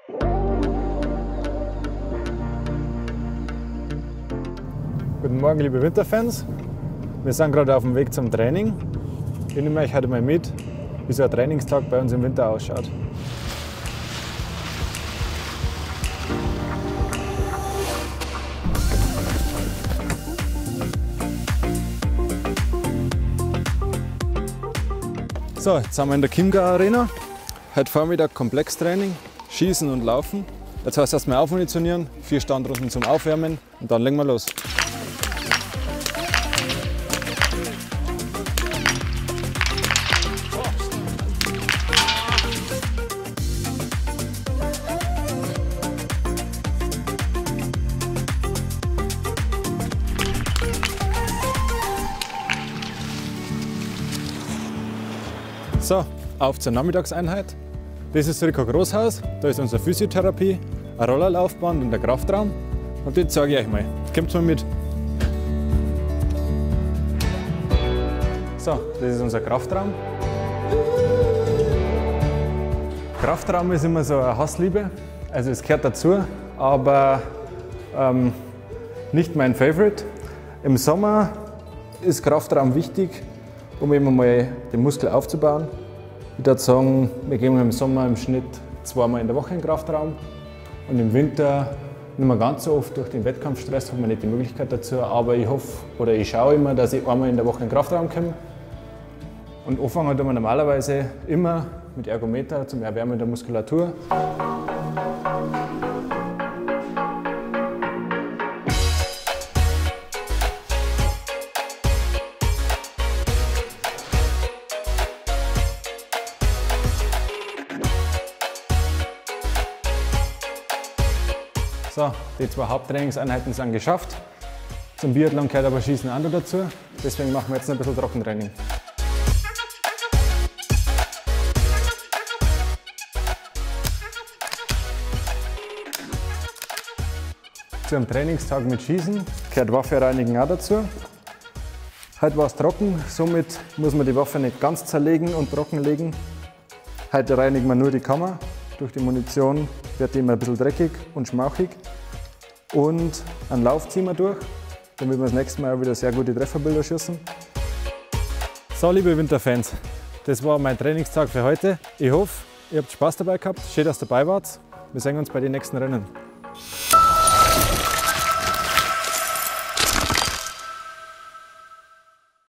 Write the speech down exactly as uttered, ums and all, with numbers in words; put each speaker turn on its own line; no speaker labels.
Guten Morgen, liebe Winterfans. Wir sind gerade auf dem Weg zum Training. Ich nehme euch heute mal mit, wie so ein Trainingstag bei uns im Winter ausschaut. So, jetzt sind wir in der Chiemgau Arena. Heute Vormittag Komplextraining, Schießen und Laufen. Jetzt heißt es erstmal aufmunitionieren, vier Standrunden zum Aufwärmen und dann legen wir los. So, auf zur Nachmittagseinheit. Das ist das Rico Großhaus, da ist unsere Physiotherapie, eine Rollerlaufbahn und der Kraftraum. Und jetzt zeige ich euch mal. Kommt mal mit. So, das ist unser Kraftraum. Kraftraum ist immer so eine Hassliebe, also es gehört dazu, aber ähm, nicht mein Favorite. Im Sommer ist Kraftraum wichtig, um eben mal den Muskel aufzubauen. Ich würde sagen, wir gehen im Sommer im Schnitt zweimal in der Woche in den Kraftraum. Und im Winter nicht mehr ganz so oft, durch den Wettkampfstress hat man nicht die Möglichkeit dazu. Aber ich hoffe oder ich schaue immer, dass ich einmal in der Woche in den Kraftraum komme. Und anfangen tun wir normalerweise immer mit Ergometer zum Erwärmen der Muskulatur. So, die zwei Haupttrainingseinheiten sind geschafft. Zum Biathlon gehört aber Schießen auch noch dazu. Deswegen machen wir jetzt noch ein bisschen Trockentraining. Zu einem Trainingstag mit Schießen gehört Waffe reinigen auch dazu. Heute war es trocken, somit muss man die Waffe nicht ganz zerlegen und trockenlegen. Heute reinigen wir nur die Kammer. Durch die Munition wird die immer ein bisschen dreckig und schmauchig. Und einen Lauf ziehen wir durch, damit wir das nächste Mal wieder sehr gute Trefferbilder schießen. So, liebe Winterfans, das war mein Trainingstag für heute. Ich hoffe, ihr habt Spaß dabei gehabt. Schön, dass ihr dabei wart. Wir sehen uns bei den nächsten Rennen.